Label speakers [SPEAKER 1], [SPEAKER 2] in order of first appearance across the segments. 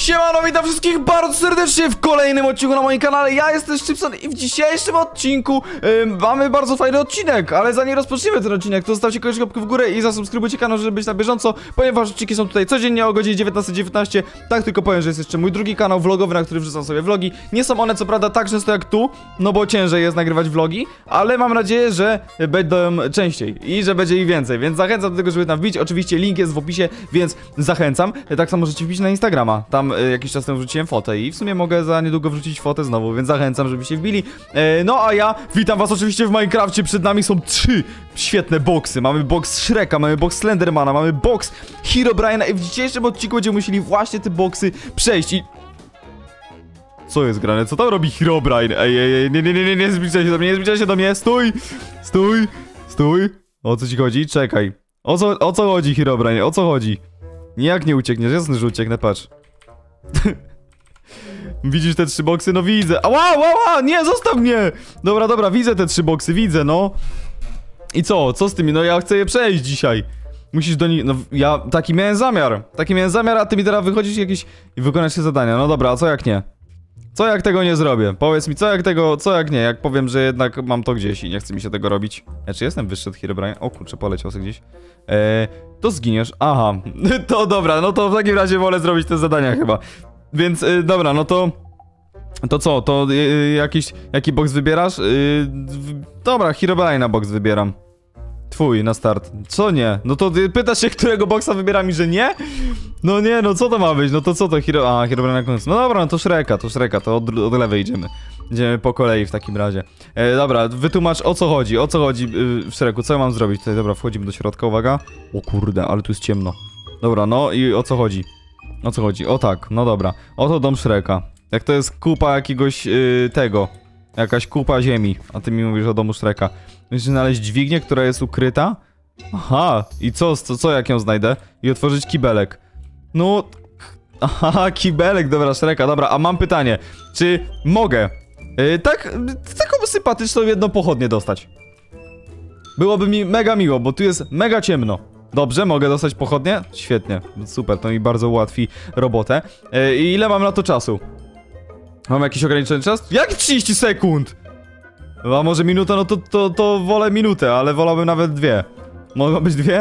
[SPEAKER 1] Siemano, witam wszystkich bardzo serdecznie w kolejnym odcinku na moim kanale. Ja jestem Szczypson i w dzisiejszym odcinku mamy bardzo fajny odcinek. Ale zanim rozpoczniemy ten odcinek, to zostawcie koniecznie łapkę w górę i zasubskrybujcie kanał, żeby być na bieżąco, ponieważ odcinki są tutaj codziennie o godzinie 19:19. Tak, tylko powiem, że jest jeszcze mój drugi kanał vlogowy, na który wrzucam sobie vlogi. Nie są one co prawda tak często jak tu, no bo ciężej jest nagrywać vlogi, ale mam nadzieję, że będą częściej i że będzie ich więcej, więc zachęcam do tego, żeby tam wbić. Oczywiście link jest w opisie, więc zachęcam. Tak samo możecie wbić na Instagrama. Tam jakiś czas temu wrzuciłem fotę i w sumie mogę za niedługo wrzucić fotę znowu, więc zachęcam, żebyście wbili. No a ja witam was oczywiście w Minecrafcie. Przed nami są 3 świetne boksy. Mamy boks Shreka, mamy boks Slendermana, mamy boks Herobrine'a i w dzisiejszym odcinku będziemy musieli właśnie te boksy przejść i... Co jest grane? Co tam robi Herobrine? Ej, nie zbliżaj się do mnie, nie zbliżaj się do mnie, stój! Stój! O co ci chodzi? Czekaj. O co chodzi, Herobrine? O co chodzi? Jak nie uciekniesz? Jasne, że ucieknę, patrz. Widzisz te 3 boksy? No widzę. Ała! Nie, zostaw mnie! Dobra, widzę te 3 boksy, widzę, no. I co? Co z tymi? No ja chcę je przejść dzisiaj. Musisz do nich... No ja taki miałem zamiar, a ty mi teraz wychodzisz jakieś... i wykonasz się zadania. No dobra, a co jak nie? Co jak tego nie zrobię? Powiedz mi, co jak nie? Jak powiem, że jednak mam to gdzieś i nie chce mi się tego robić. Ja czy jestem wyższy od Herobrine? O kurczę, poleciał sobie gdzieś. To zginiesz. Aha. To dobra, no to w takim razie wolę zrobić te zadania chyba. Więc, dobra, no to... To co? To jaki boks wybierasz? Dobra, Herobrine'a boks wybieram. Twój, na start. Co nie? No to ty pytasz się, którego boksa wybieram i że nie? No nie, no co to ma być? No to co to Herobrine na końcu. No dobra, no to Shreka, to od lewej idziemy. Idziemy po kolei w takim razie. Dobra, wytłumacz o co chodzi w Shreku, co ja mam zrobić tutaj? Dobra, wchodzimy do środka, uwaga. O kurde, ale tu jest ciemno. Dobra, no i o co chodzi? O co chodzi? O tak, no dobra. Oto dom Shreka. Jak to jest kupa jakiegoś tego. Jakaś kupa ziemi, a ty mi mówisz o domu Shreka. Musisz znaleźć dźwignię, która jest ukryta. Aha, i co jak ją znajdę? I otworzyć kibelek. No... Aha, kibelek, dobra, Shreka, dobra, a mam pytanie. Czy mogę taką sympatyczną jedną pochodnię dostać? Byłoby mi mega miło, bo tu jest mega ciemno. Dobrze, mogę dostać pochodnię? Świetnie, super, to mi bardzo ułatwi robotę. I ile mam na to czasu? Mam jakiś ograniczony czas? Jak 30 sekund? A może minuta? No to wolę minutę, ale wolałbym nawet 2. Mogą być 2?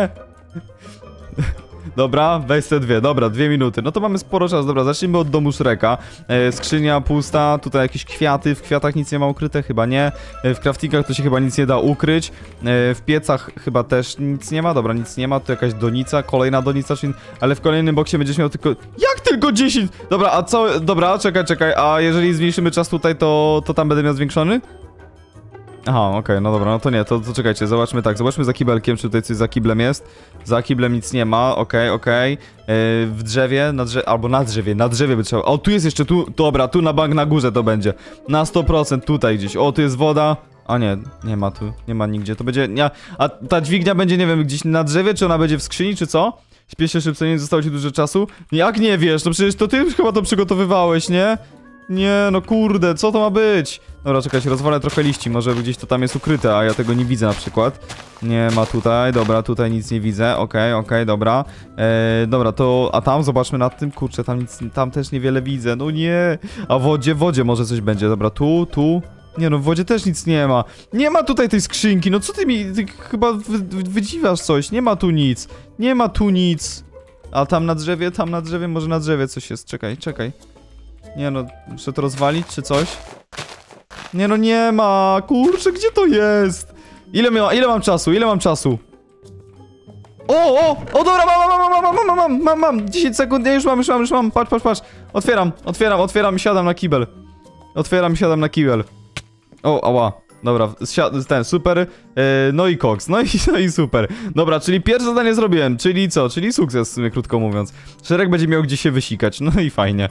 [SPEAKER 1] Dobra, weź te 2, dobra, 2 minuty. No to mamy sporo czasu, dobra, zacznijmy od domu Shreka. Skrzynia pusta, tutaj jakieś kwiaty, w kwiatach nic nie ma ukryte, chyba nie. W craftingach to się chyba nic nie da ukryć. W piecach chyba też nic nie ma, dobra, nic nie ma, tu jakaś donica, kolejna donica, czyli... ale w kolejnym boksie będziesz miał tylko... Jak tylko 10? Dobra, a co... Dobra, czekaj, a jeżeli zmniejszymy czas tutaj, to tam będę miał zwiększony? Aha, okej, no dobra, no to nie, to czekajcie, zobaczmy tak, zobaczmy za kibelkiem, czy tutaj coś za kiblem jest. Za kiblem nic nie ma, okej. W drzewie, albo na drzewie by trzeba... O, tu jest jeszcze, dobra, tu na bank na górze to będzie. Na 100% tutaj gdzieś, o, tu jest woda. A nie ma tu, nie ma nigdzie, to będzie... Nie, a ta dźwignia będzie, nie wiem, gdzieś na drzewie, czy ona będzie w skrzyni, czy co? Śpiesz się szybko, nie zostało ci dużo czasu. Jak nie wiesz, no przecież to ty już chyba to przygotowywałeś, nie? Nie, no kurde, co to ma być? Dobra, czekajcie, rozwalę trochę liści, może gdzieś to tam jest ukryte, a ja tego nie widzę na przykład. Nie ma tutaj, dobra, tutaj nic nie widzę, okej, dobra. Dobra, to, a tam, zobaczmy nad tym, kurczę, tam też niewiele widzę, no nie. A w wodzie może coś będzie, dobra, tu. Nie no, w wodzie też nic nie ma. Nie ma tutaj tej skrzynki, no co ty chyba wydziwiasz coś, nie ma tu nic. A tam na drzewie, może na drzewie coś jest, czekaj. Nie no, muszę to rozwalić, czy coś? Nie no, nie ma! Kurczę, gdzie to jest? Ile mam czasu? O, dobra, mam! 10 sekund, ja już mam, patrz. Otwieram, siadam na kibel. O, ała. Dobra, super. No i koks, no i super. Dobra, czyli pierwsze zadanie zrobiłem, czyli co? Czyli sukces, w sumie krótko mówiąc. Szereg będzie miał gdzie się wysikać, no i fajnie.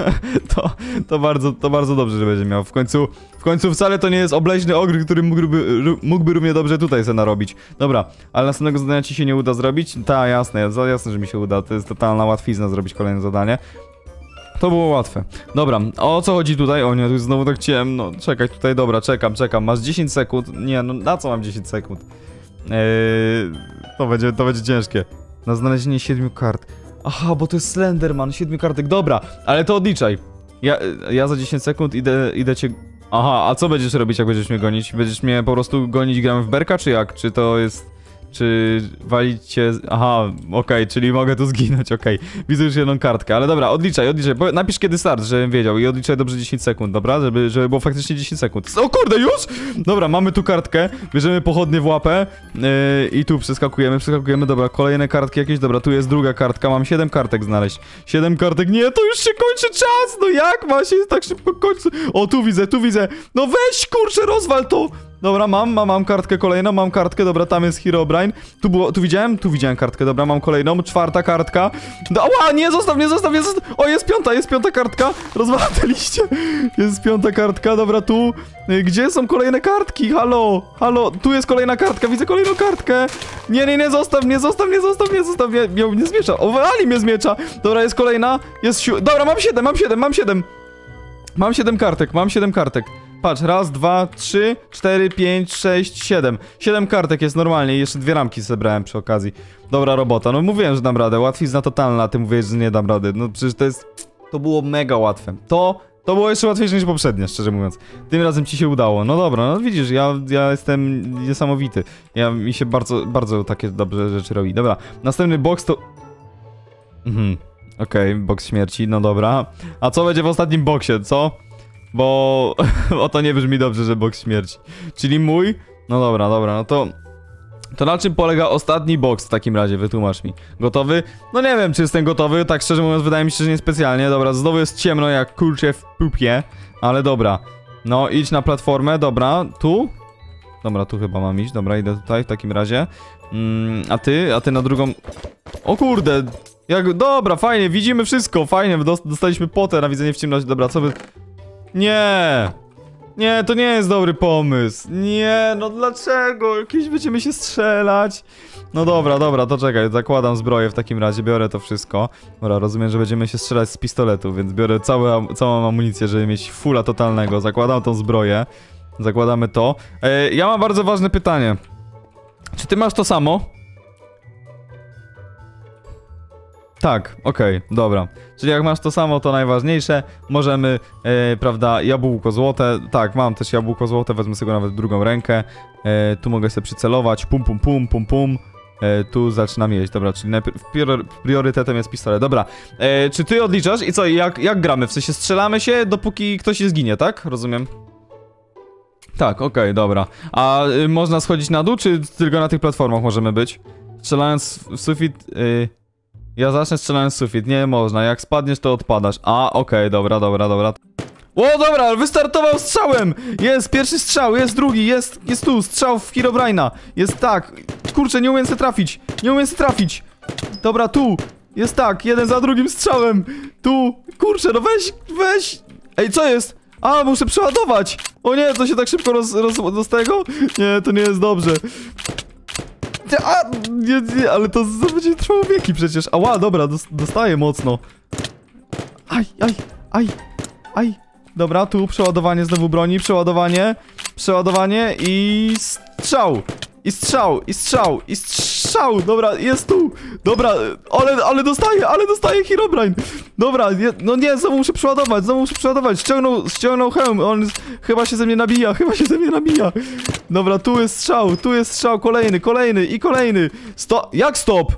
[SPEAKER 1] to bardzo dobrze, że będzie miał. W końcu wcale to nie jest obleśny ogr, który mógłby równie dobrze tutaj sobie narobić. Dobra, ale następnego zadania ci się nie uda zrobić? Ta, jasne, że mi się uda, to jest totalna łatwizna zrobić kolejne zadanie. To było łatwe. Dobra, o co chodzi tutaj? O nie, tu jest znowu tak ciemno. Czekaj tutaj, dobra, czekam. Masz 10 sekund. Nie, no na co mam 10 sekund? To będzie ciężkie. Na znalezienie 7 kart. Aha, bo to jest Slenderman, 7 kartek, dobra, ale to odliczaj. Ja za 10 sekund idę cię... Aha, a co będziesz robić, jak będziesz mnie gonić? Będziesz mnie po prostu gonić, gramy w berka, czy jak? Czy to jest... Czy walić cię... Aha, okej, czyli mogę tu zginąć, okej. Widzę już jedną kartkę, ale dobra, odliczaj. Napisz kiedy start, żebym wiedział i odliczaj dobrze 10 sekund, dobra? Żeby było faktycznie 10 sekund. O kurde, już? Dobra, mamy tu kartkę, bierzemy pochodnie w łapę i tu przeskakujemy, dobra, kolejne kartki jakieś, dobra, tu jest druga kartka, mam 7 kartek znaleźć. 7 kartek, nie, to już się kończy czas, no jak ma się tak szybko kończy? O, tu widzę, no weź, kurczę, rozwal to! Dobra, mam kartkę kolejną, mam kartkę, dobra, tam jest Herobrine. Tu widziałem kartkę, dobra, mam kolejną, 4. kartka. Ała, nie, zostaw. O, jest piąta kartka. Rozwalam te liście. Jest 5. kartka, dobra, tu. Gdzie są kolejne kartki? Halo, tu jest kolejna kartka, widzę kolejną kartkę. Nie, zostaw mnie, mnie zmiecza. O, wali mnie zmiecza. Dobra, jest kolejna, dobra, mam 7. Mam 7 kartek. Patrz, raz, 2, 3, 4, 5, 6, 7. 7 kartek jest normalnie i jeszcze 2 ramki zebrałem przy okazji. Dobra robota, no mówiłem, że dam radę. Łatwizna totalna, a ty mówisz, że nie dam rady. No przecież to było mega łatwe. To było jeszcze łatwiejsze niż poprzednie, szczerze mówiąc. Tym razem ci się udało. No dobra, no widzisz, ja jestem niesamowity. Mi się bardzo takie dobre rzeczy robi. Dobra, następny box to... Okej, box śmierci, no dobra. A co będzie w ostatnim boksie, co? Bo to nie brzmi dobrze, że boks śmierci. Czyli mój? No dobra, no to na czym polega ostatni boks w takim razie? Wytłumacz mi. Gotowy? No nie wiem, czy jestem gotowy, tak szczerze mówiąc wydaje mi się, że niespecjalnie. Dobra, znowu jest ciemno jak kurczę w pupie, ale dobra. No idź na platformę, dobra, tu? Dobra, tu chyba mam iść, dobra, idę tutaj w takim razie. A ty na drugą... O kurde! Dobra, fajnie, widzimy wszystko, fajnie, dostaliśmy potę na widzenie w ciemności, dobra, co by... Nie, to nie jest dobry pomysł. Nie, no dlaczego? Jakieś będziemy się strzelać. No dobra, to czekaj, zakładam zbroję w takim razie, biorę to wszystko. Dobra, rozumiem, że będziemy się strzelać z pistoletu, więc biorę całą amunicję, żeby mieć fulla totalnego. Zakładam tą zbroję. Zakładamy to. Ja mam bardzo ważne pytanie. Czy ty masz to samo? Tak, okej, dobra. Czyli jak masz to samo, to najważniejsze. Możemy, prawda, jabłko złote. Tak, mam też jabłko złote, wezmę sobie go nawet w drugą rękę. Tu mogę sobie przycelować. Pum. Tu zaczynam jeść, dobra, czyli najpierw priorytetem jest pistolet. Dobra, czy ty odliczasz i co, jak gramy? W sensie strzelamy się, dopóki ktoś się zginie, tak? Rozumiem. Tak, okej, dobra. A można schodzić na dół, czy tylko na tych platformach możemy być? Strzelając w sufit... Ja zacznę strzelając w sufit, nie można, jak spadniesz to odpadasz. Okej, dobra. O, dobra, wystartował strzałem! Jest, pierwszy strzał, jest drugi, jest tu, strzał w Herobrine'a. Jest tak, kurczę, nie umiem się trafić. Dobra, tu, jest tak, jeden za drugim strzałem. Tu, kurczę, no weź. Ej, co jest? Muszę przeładować. O nie, to się tak szybko do tego? Nie, to nie jest dobrze. Nie, ale to będzie trwało wieki przecież. Ała, dobra, dostaję mocno. Aj. Dobra, tu przeładowanie znowu broni, przeładowanie i strzał. Dobra, jest tu. Dobra, ale dostaję Herobrine. Dobra, no nie, znowu muszę przeładować. Ściągnął hełm, on chyba się ze mnie nabija. Dobra, tu jest strzał, kolejny. Jak stop?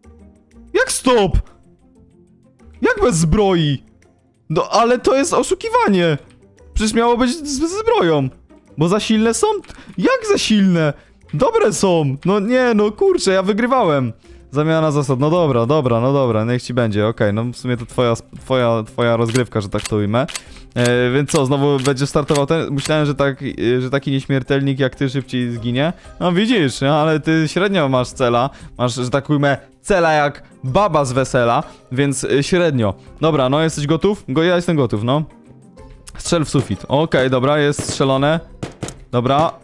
[SPEAKER 1] Jak bez zbroi? No, ale to jest oszukiwanie. Przecież miało być z zbroją. Bo za silne są? Jak za silne? Dobre są. No nie, no kurczę, ja wygrywałem. Zamiana zasad, no dobra, niech ci będzie, okej, no w sumie to twoja rozgrywka, że tak to ujmę. Więc co, znowu będzie startował ten? Myślałem, że taki nieśmiertelnik jak ty szybciej zginie. No widzisz, ale ty średnio masz cela, że tak ujmę, cela jak baba z wesela, więc średnio. Dobra, no jesteś gotów? Ja jestem gotów, no. Strzel w sufit, okej, dobra, jest strzelone. Dobra.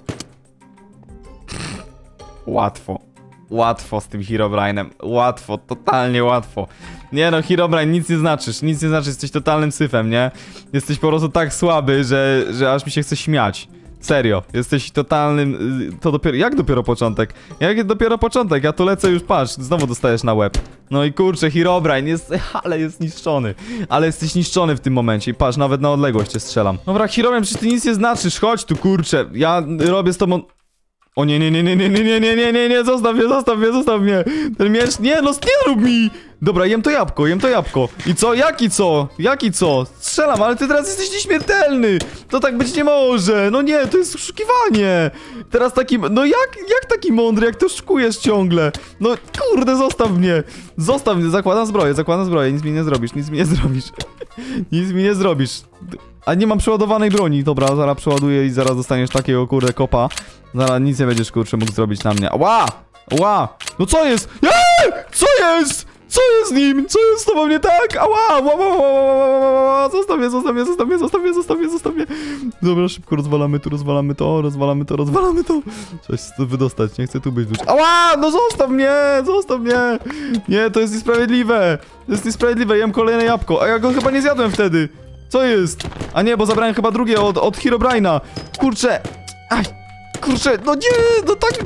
[SPEAKER 1] Łatwo z tym Herobrine'em. Łatwo, totalnie łatwo. Nie no, Herobrine, nic nie znaczysz, jesteś totalnym syfem, nie? Jesteś po prostu tak słaby, że aż mi się chce śmiać. Serio, jesteś totalnym... To dopiero... Jak dopiero początek? Jak dopiero początek? Ja tu lecę już, patrz, znowu dostajesz na łeb. No i kurczę, Herobrine jest... Ale jest niszczony. Ale jesteś niszczony w tym momencie. I patrz, nawet na odległość cię strzelam. Dobra, Herobrine, przecież ty nic nie znaczysz. Chodź tu, kurczę. Ja robię z tobą... O nie, zostaw mnie. Ten miecz... Nie, no nie rób mi! Dobra, jem to jabłko. I co? Jaki co? Strzelam, ale ty teraz jesteś nieśmiertelny! To tak być nie może! No nie, to jest oszukiwanie! Teraz taki... No jak taki mądry, jak to oszukujesz ciągle? No kurde, zostaw mnie! Zakładam zbroję, nic mi nie zrobisz. Nic mi nie zrobisz. A nie mam przeładowanej broni. Dobra, zaraz przeładuję i zaraz dostaniesz takiego kurde kopa. Zaraz nic nie będziesz kurczę mógł zrobić na mnie. Ła! No co jest? Co jest? Co jest z nim? Co jest z tobą nie tak? Ła! Zostaw mnie. Dobra, szybko rozwalamy to. Coś wydostać, nie chcę tu być dłużej. Ała! No zostaw mnie! Nie, to jest niesprawiedliwe. Jem kolejne jabłko, a ja go chyba nie zjadłem wtedy. Co jest? A nie, bo zabrałem chyba drugie od Herobrine'a. Kurczę. Kurczę, no nie, no tak,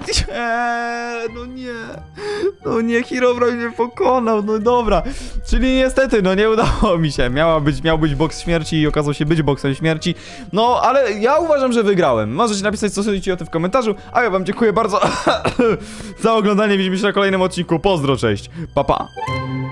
[SPEAKER 1] no nie, Herobrine mnie pokonał, no dobra, czyli niestety, no nie udało mi się, miał być boks śmierci i okazał się być boksem śmierci, no ale ja uważam, że wygrałem, możecie napisać co sądzicie o tym w komentarzu, a ja wam dziękuję bardzo za oglądanie, widzimy się na kolejnym odcinku, pozdro, cześć, pa pa.